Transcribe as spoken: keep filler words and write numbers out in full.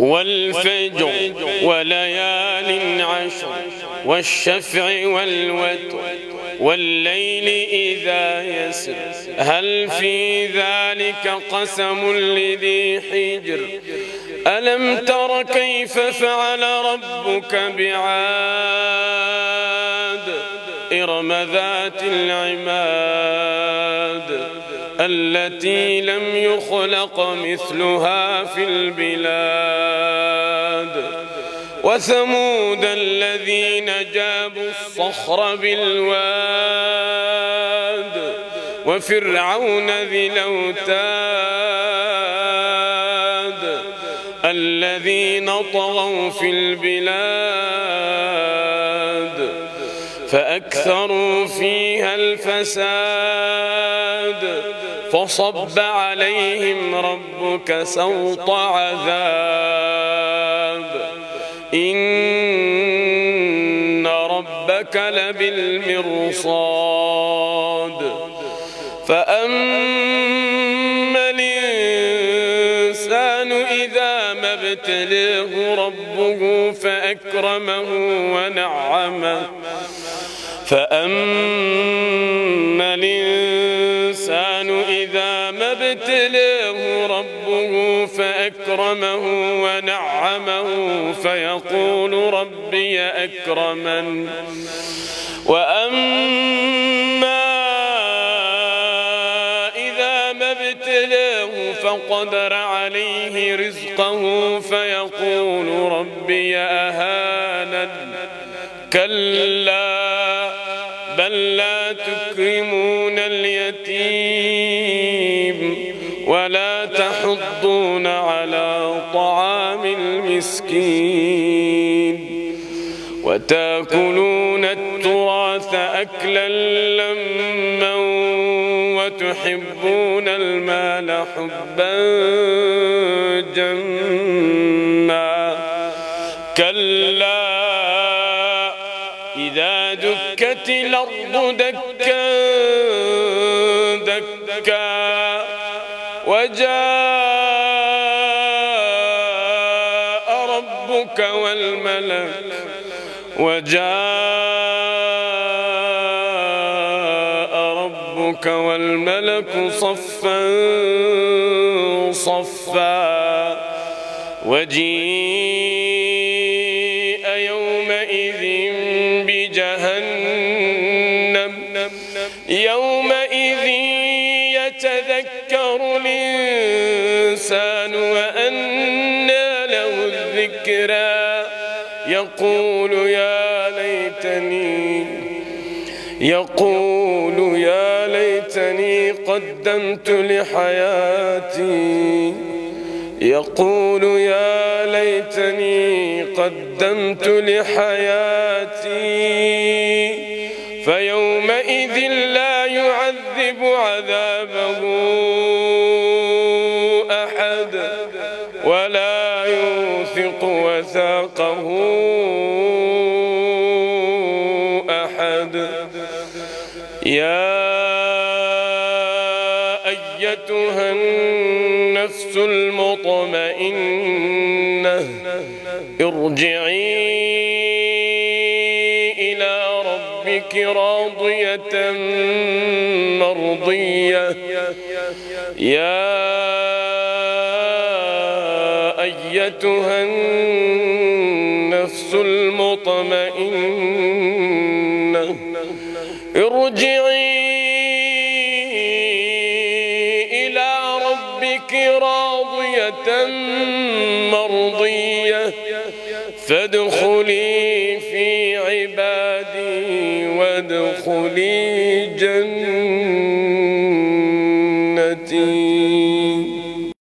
والفجر وليال عشر والشفع والوتر والليل إذا يسر هل في ذلك قسم لذي حجر ألم تر كيف فعل ربك بعاد إرم ذات العماد التي لم يخلق مثلها في البلاد وثمود الذين جابوا الصخر بالواد وفرعون ذي الأوتاد الذين طغوا في البلاد فأكثروا فيها الفساد فصب عليهم ربك سوط عذاب إن ربك لبالمرصاد فأما الإنسان إذا ما ابتلاه ربه فأكرمه ونعمه فأما الإنسان إذا ما ابتلاه ربه فأكرمه ونعمه فيقول ربي أكرمن وأما إذا ما ابتلاه فقدر عليه رزقه فيقول ربي أهانن كلا بل لا تكرمون اليتيم ولا تحضون على طعام المسكين وتأكلون التراث أكلا لما وتحبون المال حبا جما كلا إذا دكت الأرض دكا دكا وجاء ربك والملك وجاء ربك والملك صفا صفا وجيء يومئذ بجهنم يومئذ يتذكر الإنسان وأنى له الذكرى يقول يا ليتني يقول يا ليتني قدمت لحياتي يقول يا ليتني قدمت لحياتي فيومئذ لا يعذب عذابه أحد ولا يوثق وثاقه أحد يا أيتها النفس المطمئنة ارجعي إلى ربك راضية مرضية يا أيتها النفس المطمئنة ارجعي إلى ربك راضية مرضية فادخلي في عبادي وادخلي جنتي.